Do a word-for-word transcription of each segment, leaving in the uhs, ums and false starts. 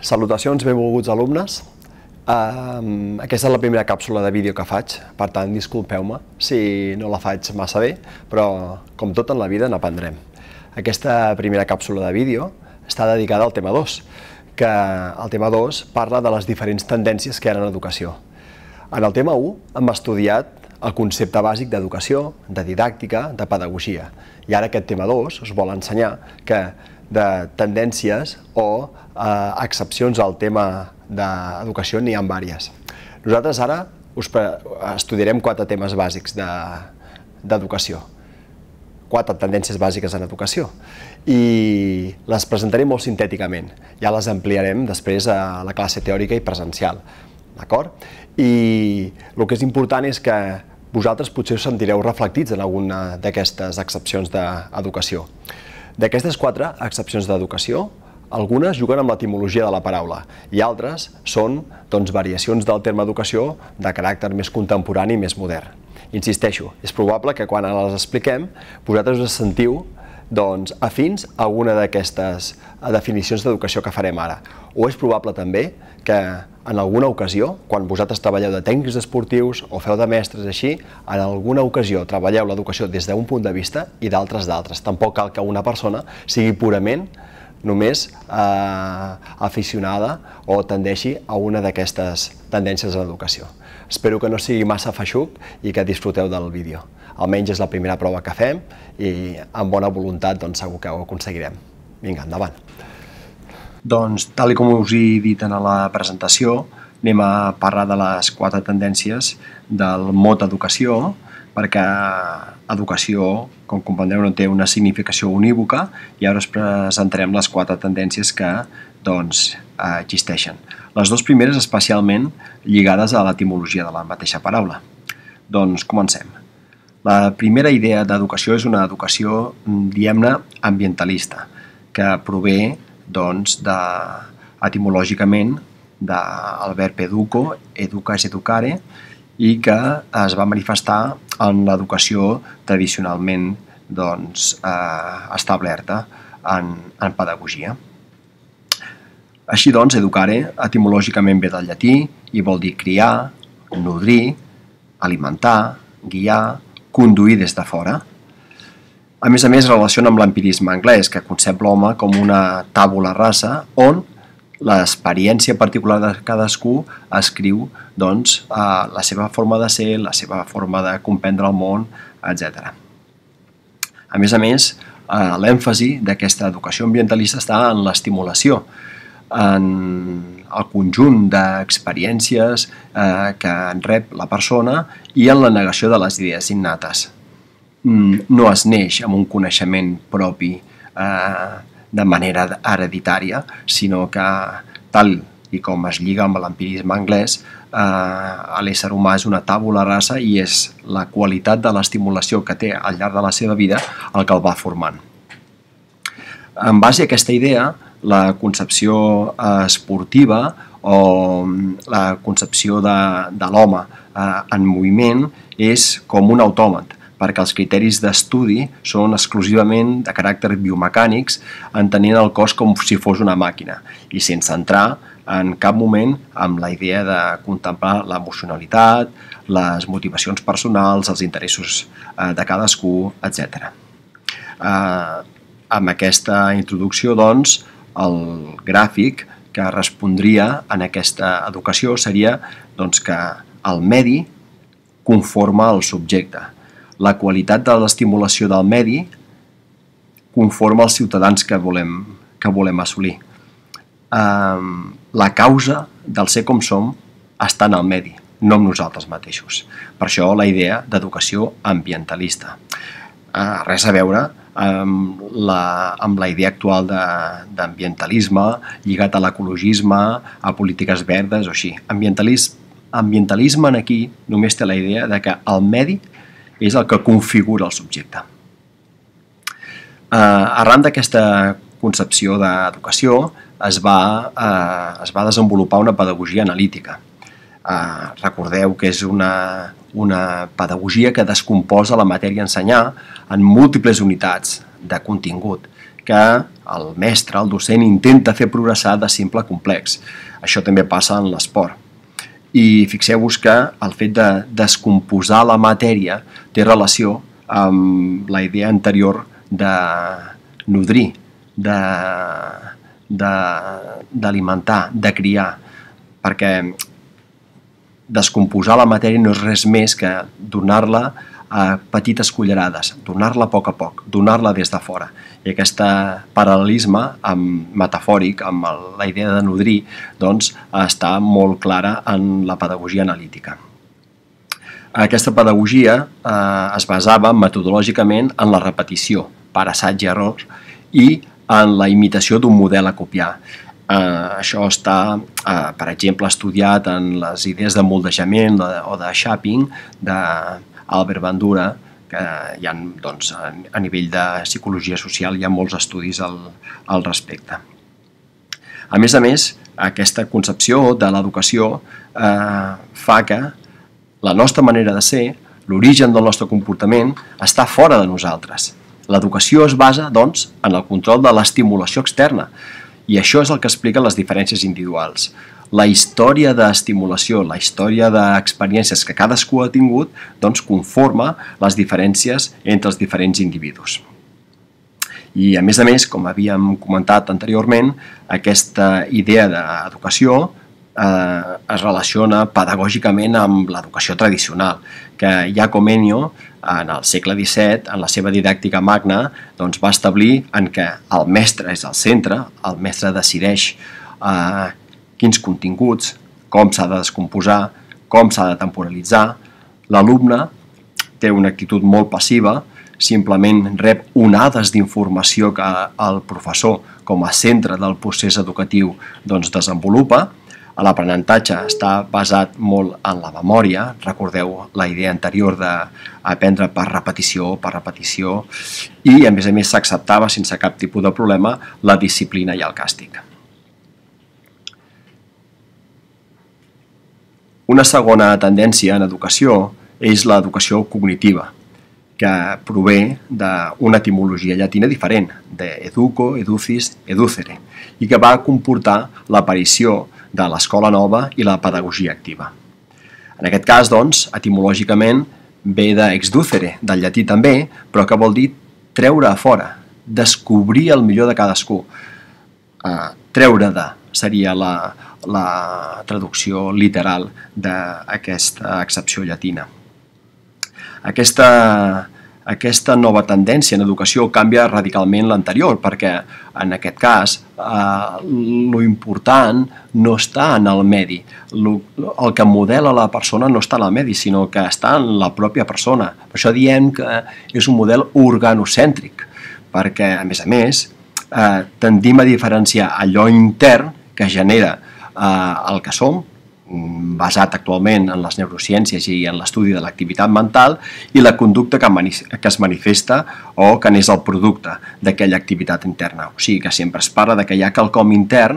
Salutacions, benvolguts alumnes. Uh, aquesta és la primera càpsula de vídeo que faig, per tant, disculpeu-me si no la faig massa bé, però com tot en la vida n'aprendrem. Aquesta primera càpsula de vídeo està dedicada al tema dos, que el tema dos parla de les diferents tendències que hi ha en educació. En el tema u hem estudiat el concepte bàsic d'educació, de didàctica, de pedagogia, i ara aquest tema dos us vol ensenyar que de tendències o eh, excepcions al tema d'educació n'hi ha diverses. Nosaltres ara us estudiarem quatre temes bàsics d'educació, quatre tendències bàsiques en educació, i les presentaré molt sintèticament. Ja les ampliarem després a la classe teòrica i presencial, d'acord? I el que és important és que vosaltres potser us sentireu reflectits en alguna d'aquestes excepcions d'educació. D'aquestes quatre excepcions d'educació, algunes juguen amb l'etimologia de la paraula i altres són doncs, variacions del terme educació de caràcter més contemporani i més modern. Insisteixo, és probable que quan les expliquem vosaltres us sentiu doncs, afins a alguna d'aquestes definicions d'educació que farem ara. O és probable també que en alguna ocasió, quan vosaltres treballeu de tècnics esportius o feu de mestres així, en alguna ocasió treballeu l'educació des d'un punt de vista i d'altres d'altres. Tampoc cal que una persona sigui purament només eh, aficionada o tendeixi a una d'aquestes tendències en l'educació. Espero que no sigui massa feixuc i que disfruteu del vídeo. Almenys és la primera prova que fem i amb bona voluntat doncs, segur que ho aconseguirem. Vinga, endavant. Doncs, tal com us he dit en la presentació, anem a parlar de les quatre tendències del mot educació, perquè educació, com comprendreu, no té una significació unívoca i ara us presentarem les quatre tendències que doncs, existeixen. Les dues primeres especialment lligades a l'etimologia de la mateixa paraula. Doncs comencem. La primera idea d'educació és una educació, diguem-ne, ambientalista, que prové doncs, de, etimològicament del verb educo, educa és educare, i que es va manifestar en l'educació tradicionalment doncs, eh, establerta en, en pedagogia. Així doncs, educare etimològicament ve del llatí i vol dir criar, nodrir, alimentar, guiar, conduir des de fora. A més a més, relaciona amb l'empirisme anglès, que concep l'home com una tàbula rasa on l'experiència particular de cadascú escriu doncs, la seva forma de ser, la seva forma de comprendre el món, etcètera. A més a més, l'èmfasi d'aquesta educació ambientalista està en l'estimulació, en el conjunt d'experiències que en rep la persona i en la negació de les idees innates. No es neix amb un coneixement propi de manera hereditària, sinó que, tal i com es lliga amb l'empirisme anglès, l'ésser humà és una tàbula rasa i és la qualitat de l'estimulació que té al llarg de la seva vida el que el va formant. En base a aquesta idea, la concepció esportiva o la concepció de, de l'home en moviment és com un autòmat, perquè els criteris d'estudi són exclusivament de caràcter biomecànics, entenent el cos com si fos una màquina i sense entrar en cap moment amb la idea de contemplar l'emocionalitat, les motivacions personals, els interessos de cadascú, etcètera. Amb aquesta introducció, doncs, el gràfic que respondria en aquesta educació seria doncs, que el medi conforma el subjecte. La qualitat de l'estimulació del medi conforma els ciutadans que volem, que volem assolir. La causa del ser com som està en el medi, no en nosaltres mateixos. Per això la idea d'educació ambientalista. Res a veure amb la, amb la idea actual d'ambientalisme lligat a l'ecologisme, a polítiques verdes o així. Ambientalisme, ambientalisme en aquí només té la idea de que el medi és el que configura el subjecte. Arran d'aquesta concepció d'educació es va, es va desenvolupar una pedagogia analítica. Recordeu que és una, una pedagogia que descomposa la matèria a ensenyar en múltiples unitats de contingut que el mestre, el docent, intenta fer progressar de simple a complex. Això també passa en l'esport. I fixeu-vos que el fet de descomposar la matèria té relació amb la idea anterior de nodrir, d'alimentar, de, de, de criar, perquè descomposar la matèria no és res més que donar-la a petites cullerades, donar-la a poc a poc, donar-la des de fora. I aquest paral·lelisme amb, metafòric amb el, la idea de nodrir doncs, està molt clara en la pedagogia analítica. Aquesta pedagogia eh, es basava metodològicament en la repetició, per assaig i error, i en la imitació d'un model a copiar. Eh, això està, eh, per exemple, estudiat en les idees de moldejament o de shaping d'Albert Bandura, que hi ha, doncs, a nivell de psicologia social hi ha molts estudis al, al respecte. A més a més, aquesta concepció de l'educació eh, fa que la nostra manera de ser, l'origen del nostre comportament, està fora de nosaltres. L'educació es basa, doncs, en el control de l'estimulació externa, i això és el que explica les diferències individuals. La història d'estimulació, la història d'experiències que cadascú ha tingut, doncs conforma les diferències entre els diferents individus. I, a més a més, com havíem comentat anteriorment, aquesta idea d'educació eh, es relaciona pedagògicament amb l'educació tradicional, que Jacob Ennio, en el segle disset, en la seva didàctica magna, doncs va establir en què el mestre és el centre, el mestre decideix eh, quins continguts, com s'ha de descomposar, com s'ha de temporalitzar. L'alumne té una actitud molt passiva, simplement rep onades d'informació que el professor, com a centre del procés educatiu, doncs desenvolupa. L'aprenentatge està basat molt en la memòria, recordeu la idea anterior d'aprendre per repetició, per repetició, i a més a més s'acceptava sense cap tipus de problema la disciplina i el càstig. Una segona tendència en educació és l'educació cognitiva, que prové d'una etimologia llatina diferent, de educo, educis, educere, i que va comportar l'aparició de l'escola nova i la pedagogia activa. En aquest cas, doncs, etimològicament ve d'exducere, del llatí també, però que vol dir treure a fora, descobrir el millor de cadascú. Uh, treure de seria la, la traducció literal d'aquesta accepció llatina. Aquesta, aquesta nova tendència en educació canvia radicalment l'anterior, perquè en aquest cas eh, lo important no està en el medi. Lo, el que modela la persona no està en el medi, sinó que està en la pròpia persona. Per això diem que és un model organocèntric, perquè, a més a més, eh, tendim a diferenciar allò intern que genera eh, el que som, basat actualment en les neurociències i en l'estudi de l'activitat mental, i la conducta que, que es manifesta o que n'és el producte d'aquella activitat interna. O sigui que sempre es parla de que hi ha quelcom intern,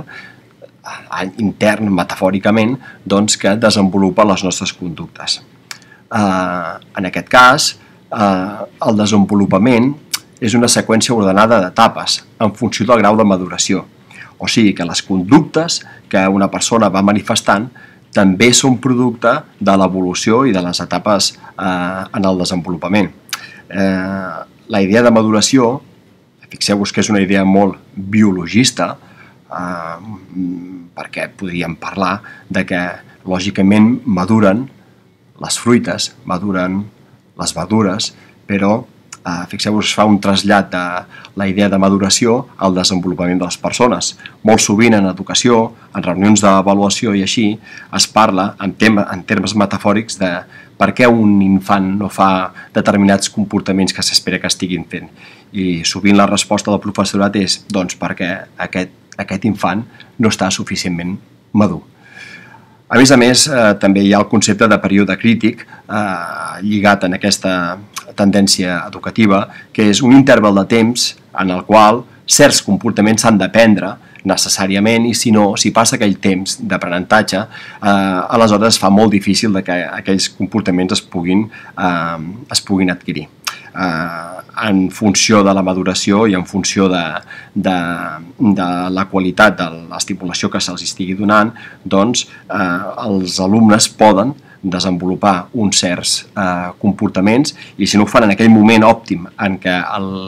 intern metafòricament, doncs, que desenvolupa les nostres conductes. Eh, en aquest cas, eh, el desenvolupament és una seqüència ordenada d'etapes en funció del grau de maduració. O sigui que les conductes que una persona va manifestant també són producte de l'evolució i de les etapes eh, en el desenvolupament. Eh, la idea de maduració, fixeu-vos que és una idea molt biologista, eh, perquè podríem parlar de que lògicament maduren les fruites, maduren les verdures, però eh, fixeu-vos, es fa un trasllat de la idea de maduració al desenvolupament de les persones. Molt sovint en educació, en reunions d'avaluació i així, es parla en, tem en termes metafòrics de per què un infant no fa determinats comportaments que s'espera que estiguin fent. I sovint la resposta del professorat és doncs perquè aquest, aquest infant no està suficientment madur. A més a més, eh, també hi ha el concepte de període crític eh, lligat en aquesta tendència educativa, que és un interval de temps en el qual certs comportaments s'han d'aprendre necessàriament, i si no, si passa aquell temps d'aprenentatge, eh, aleshores es fa molt difícil de que aquells comportaments es puguin, eh, es puguin adquirir. Eh, en funció de la maduració i en funció de, de, de la qualitat de l'estimulació que se'ls estigui donant, doncs eh, els alumnes poden desenvolupar uns certs eh, comportaments, i si no ho fan en aquell moment òptim en què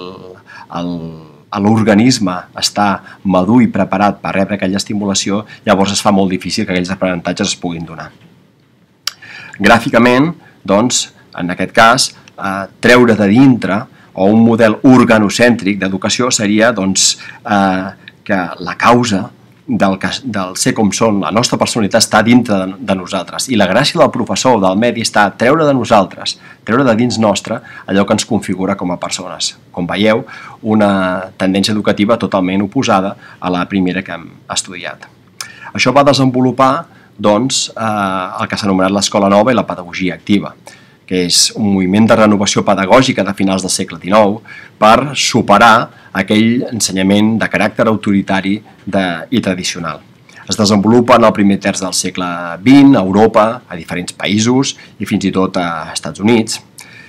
l'organisme està madur i preparat per rebre aquella estimulació, llavors es fa molt difícil que aquells aprenentatges es puguin donar. Gràficament, doncs, en aquest cas, eh, treure de dintre o un model organocèntric d'educació seria doncs, eh, que la causa del, que, del ser com són, la nostra personalitat està dintre de, de nosaltres, i la gràcia del professor o del medi està a treure de nosaltres, treure de dins nostre allò que ens configura com a persones. Com veieu, una tendència educativa totalment oposada a la primera que hem estudiat. Això va desenvolupar doncs, eh, el que s'ha anomenat l'escola nova i la pedagogia activa, que és un moviment de renovació pedagògica de finals del segle dinou per superar aquell ensenyament de caràcter autoritari de, i tradicional. Es desenvolupa en el primer terç del segle vint a Europa, a diferents països i fins i tot a Estats Units.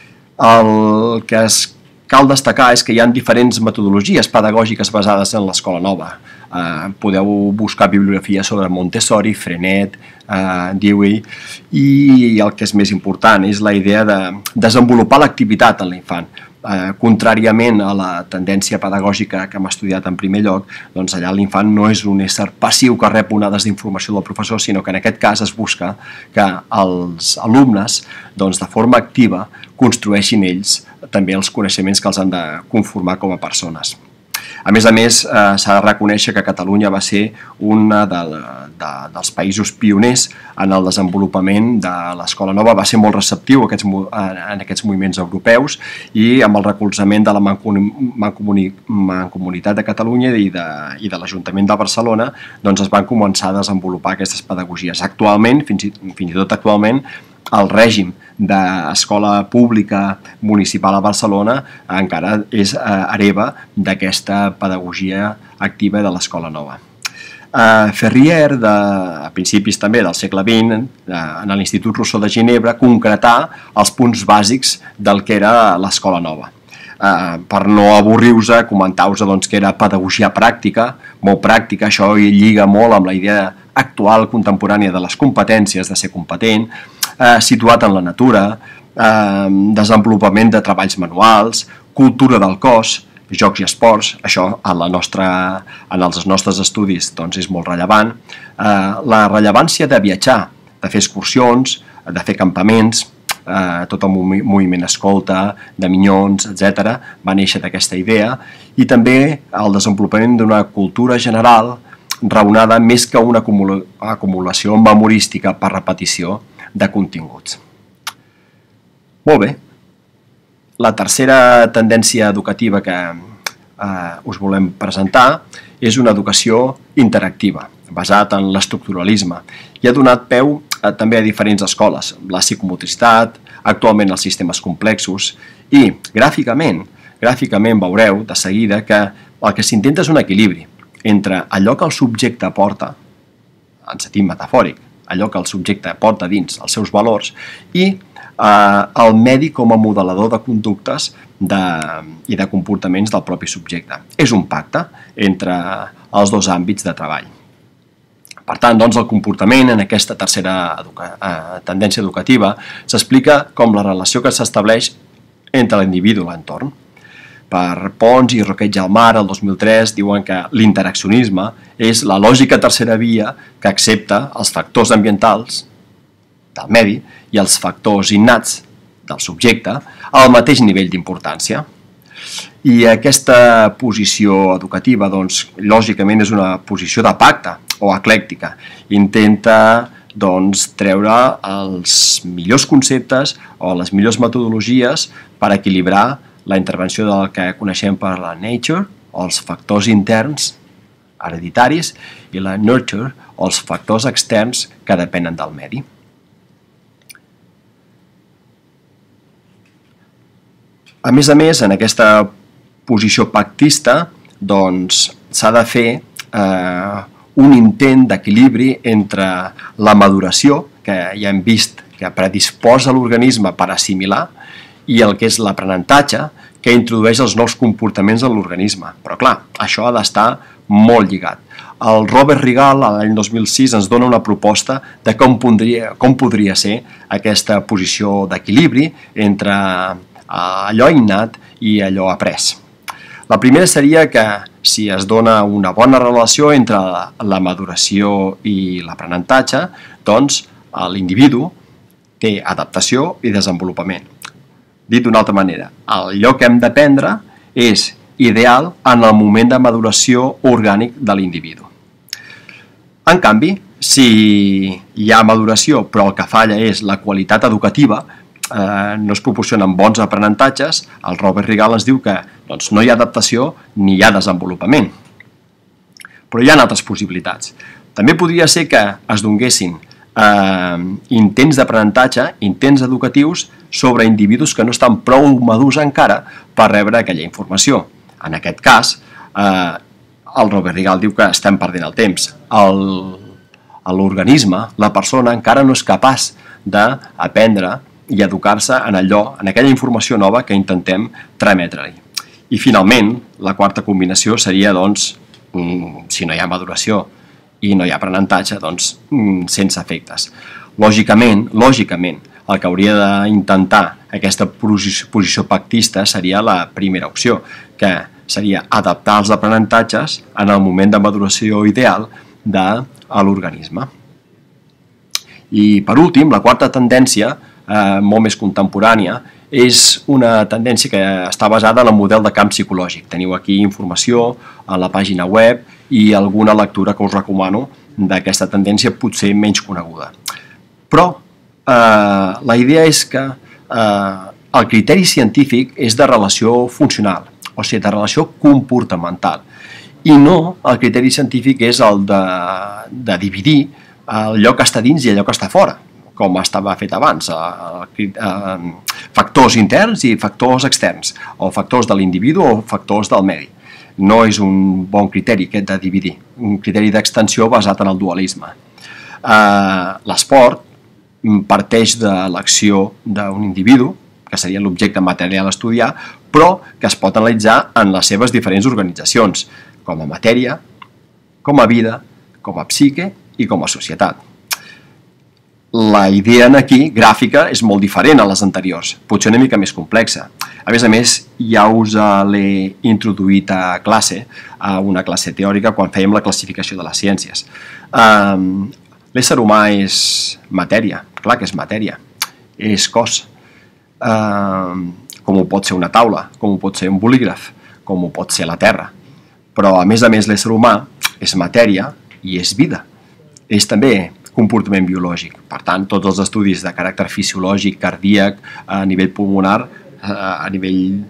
El que es cal destacar és que hi ha diferents metodologies pedagògiques basades en l'escola nova. Eh, podeu buscar bibliografia sobre Montessori, Freinet, eh, Dewey, i el que és més important és la idea de desenvolupar l'activitat en l'infant. Eh, contràriament a la tendència pedagògica que hem estudiat en primer lloc, doncs allà l'infant no és un ésser passiu que rep onades d'informació del professor, sinó que en aquest cas es busca que els alumnes, doncs, de forma activa, construeixin ells també els coneixements que els han de conformar com a persones. A més a més, eh, s'ha de reconèixer que Catalunya va ser un de, de, dels països pioners en el desenvolupament de l'escola nova, va ser molt receptiu a aquests, en aquests moviments europeus, i amb el recolzament de la Mancomunitat Mancomuni, de Catalunya i de, i de l'Ajuntament de Barcelona, doncs es van començar a desenvolupar aquestes pedagogies. Actualment, fins i, fins i tot actualment, el règim d'escola pública municipal a Barcelona encara és hereva d'aquesta pedagogia activa de l'escola nova. Ferrier, de, a principis també del segle vint, en l'Institut Rousseau de Ginebra, concretà els punts bàsics del que era l'escola nova. Per no avorrir-vos, comentar-vos doncs, que era pedagogia pràctica, molt pràctica, això lliga molt amb la idea actual, contemporània de les competències, de ser competent, Eh, situat en la natura, eh, desenvolupament de treballs manuals, cultura del cos, jocs i esports, això en, la nostra, en els nostres estudis doncs, és molt rellevant. Eh, la rellevància de viatjar, de fer excursions, de fer campaments, eh, tot el moviment escolta, de minyons, etcètera, va néixer d'aquesta idea, i també el desenvolupament d'una cultura general raonada més que una acumulació memorística per repetició de continguts. Molt bé. La tercera tendència educativa que eh, us volem presentar és una educació interactiva, basada en l'estructuralisme, i ha donat peu a, també a diferents escoles, la psicomotricitat, actualment els sistemes complexos, i gràficament, gràficament veureu de seguida que el que s'intenta és un equilibri entre allò que el subjecte aporta, en sentit metafòric, allò que el subjecte porta dins els seus valors, i eh, el medi com a modelador de conductes de, i de comportaments del propi subjecte. És un pacte entre els dos àmbits de treball. Per tant, doncs, el comportament en aquesta tercera educa eh, tendència educativa s'explica com la relació que s'estableix entre l'individu i l'entorn. Per Pons i Roqueig al Mar, el dos mil tres, diuen que l'interaccionisme és la lògica tercera via que accepta els factors ambientals del medi i els factors innats del subjecte al mateix nivell d'importància. I aquesta posició educativa, doncs, lògicament és una posició de pacte o eclèctica. Intenta doncs, treure els millors conceptes o les millors metodologies per equilibrar la intervenció del que coneixem per la nature, o els factors interns hereditaris, i la nurture, o els factors externs que depenen del medi. A més a més, en aquesta posició pactista, doncs, s'ha de fer eh, un intent d'equilibri entre la maduració, que ja hem vist que predisposa l'organisme per assimilar, i el que és l'aprenentatge, que introdueix els nous comportaments en l'organisme. Però clar, això ha d'estar molt lligat. El Robert Rigalt, l'any dos mil sis, ens dona una proposta de com podria, com podria ser aquesta posició d'equilibri entre allò innat i allò après. La primera seria que si es dona una bona relació entre la maduració i l'aprenentatge, doncs l'individu té adaptació i desenvolupament. Dit d'una altra manera, allò que hem d'aprendre és ideal en el moment de maduració orgànic de l'individu. En canvi, si hi ha maduració però el que falla és la qualitat educativa, eh, no es proporcionen bons aprenentatges, el Robert Rigalt ens diu que doncs, no hi ha adaptació ni hi ha desenvolupament. Però hi ha altres possibilitats. També podria ser que es donguessin eh, intents d'aprenentatge, intents educatius sobre individus que no estan prou madurs encara per rebre aquella informació. En aquest cas, eh, el Robert Rigalt diu que estem perdent el temps. L'organisme, la persona, encara no és capaç d'aprendre i educar-se en allò, en aquella informació nova que intentem trametre-li. I finalment, la quarta combinació seria, doncs, si no hi ha maduració i no hi ha aprenentatge, doncs, sense efectes. Lògicament, lògicament, el que hauria d'intentar aquesta posició pactista seria la primera opció, que seria adaptar els aprenentatges en el moment de maduració ideal de l'organisme. I per últim, la quarta tendència, eh, molt més contemporània, és una tendència que està basada en el model de camp psicològic. Teniu aquí informació a la pàgina web i alguna lectura que us recomano d'aquesta tendència potser menys coneguda. Però eh, la idea és que eh, el criteri científic és de relació funcional, o sigui, de relació comportamental, i no el criteri científic és el de, de dividir allò que està dins i allò que està fora, com estava fet abans, eh, eh, factors interns i factors externs, o factors de l'individu o factors del medi. No és un bon criteri aquest de dividir, un criteri d'extensió basat en el dualisme. Eh, L'esport parteix de l'acció d'un individu, que seria l'objecte material a estudiar, però que es pot analitzar en les seves diferents organitzacions, com a matèria, com a vida, com a psique i com a societat. La idea aquí, gràfica, és molt diferent a les anteriors, potser una mica més complexa. A més a més, ja us l'he introduït a classe, a una classe teòrica, quan fèiem la classificació de les ciències. L'ésser humà és matèria, clar que és matèria, és cos, com ho pot ser una taula, com ho pot ser un bolígraf, com ho pot ser la Terra. Però, a més a més, l'ésser humà és matèria i és vida. És també comportament biològic. Per tant, tots els estudis de caràcter fisiològic, cardíac, a nivell pulmonar, a nivell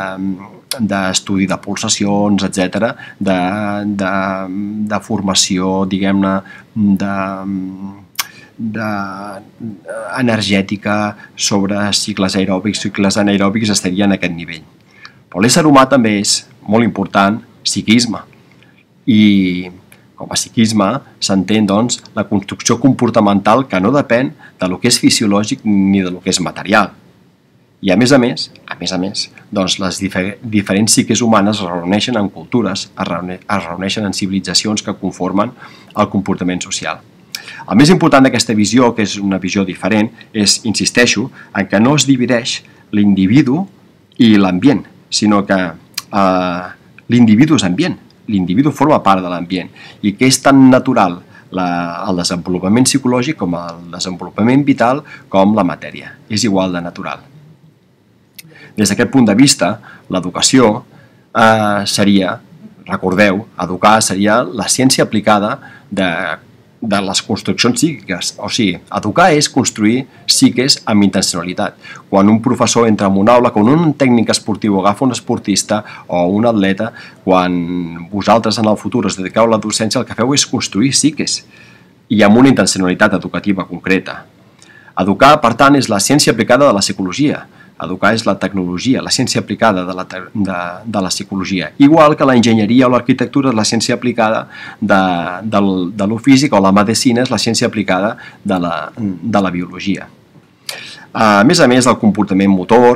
d'estudi de pulsacions, etcètera, de, de, de formació, diguem-ne, de, de energètica sobre cicles aeròbics, cicles anaeròbics, estaria en aquest nivell. Però l'ésser humà també és molt important, psiquisme. I com a psiquisme s'entén, doncs, la construcció comportamental que no depèn de lo que és fisiològic ni de lo que és material. I a més a més, a més a més, doncs les diferents psiques humanes es reuneixen en cultures, es reuneixen en civilitzacions que conformen el comportament social. El més important d'aquesta visió, que és una visió diferent, és, insisteixo, en que no es divideix l'individu i l'ambient, sinó que eh, l'individu és ambient, l'individu forma part de l'ambient, i que és tan natural la, el desenvolupament psicològic com el desenvolupament vital com la matèria. És igual de natural. Des d'aquest punt de vista, l'educació eh, seria, recordeu, educar seria la ciència aplicada de, de les construccions psíquiques. O sigui, educar és construir psiques amb intencionalitat. Quan un professor entra en una aula, quan un tècnic esportiu agafa un esportista o un atleta, quan vosaltres en el futur us dediqueu a la docència, el que feu és construir psiques i amb una intencionalitat educativa concreta. Educar, per tant, és la ciència aplicada de la psicologia. Educar és la tecnologia, la ciència aplicada de la, de, de la psicologia. Igual que la enginyeria o l'arquitectura és la ciència aplicada de, de, de lo físic, o la medicina és la ciència aplicada de la, de la biologia. A més a més, el comportament motor,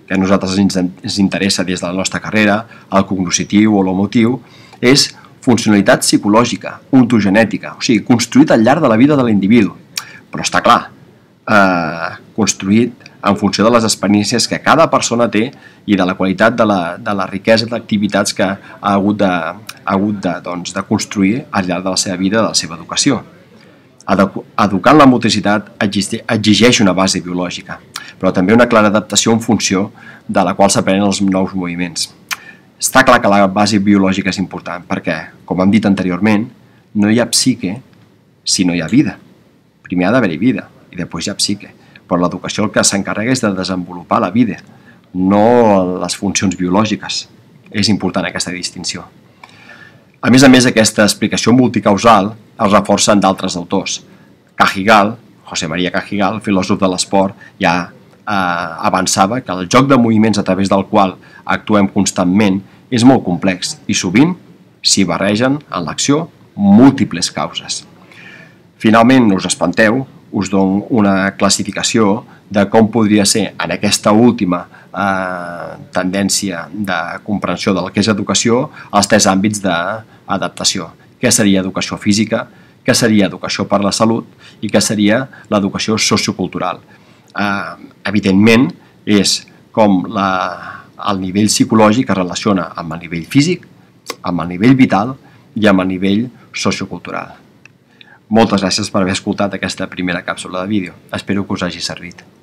que a nosaltres ens interessa des de la nostra carrera, el cognoscitiu o l'emotiu, és funcionalitat psicològica, ontogenètica, o sigui, construït al llarg de la vida de l'individu. Però està clar, eh, construït en funció de les experiències que cada persona té i de la qualitat de la, de la riquesa d'activitats que ha hagut, de, ha hagut de, doncs, de construir al llarg de la seva vida, de la seva educació. Educar en la motricitat exigeix una base biològica, però també una clara adaptació en funció de la qual s'aprenen els nous moviments. Està clar que la base biològica és important perquè, com hem dit anteriorment, no hi ha psique si no hi ha vida. Primer ha d'haver-hi vida i després hi ha psique, però l'educació el que s'encarrega és de desenvolupar la vida, no les funcions biològiques. És important aquesta distinció. A més a més, aquesta explicació multicausal es reforça en d'altres autors. Cajigal, José María Cajigal, filòsof de l'esport, ja eh, avançava que el joc de moviments a través del qual actuem constantment és molt complex i sovint s'hi barregen en l'acció múltiples causes. Finalment, no us espanteu, us dono una classificació de com podria ser en aquesta última eh, tendència de comprensió del que és educació els tres àmbits d'adaptació. Què seria educació física, què seria educació per la salut i què seria l'educació sociocultural. Eh, evidentment, és com la, el nivell psicològic es relaciona amb el nivell físic, amb el nivell vital i amb el nivell sociocultural. Moltes gràcies per haver escoltat aquesta primera càpsula de vídeo. Espero que us hagi servit.